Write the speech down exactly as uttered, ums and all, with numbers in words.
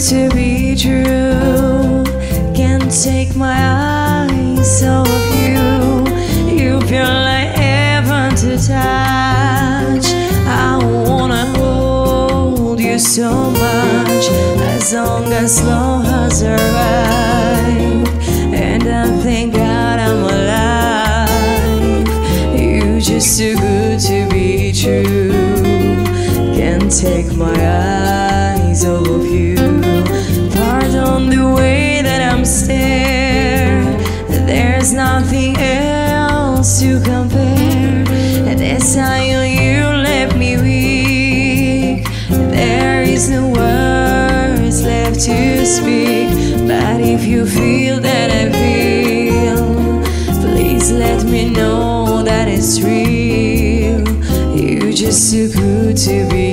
to be true. Can't take my eyes off you. You feel like heaven to touch. I wanna hold you so much, as long as love has arrived. And I thank God I'm alive. You're just too good to be true. Can't take my eyes off of you. Pardon the way that I'm scared. There's nothing else to compare. This time you left me weak. There is no words left to speak. But if you feel that I feel, please let me know that it's real. You're just too good to be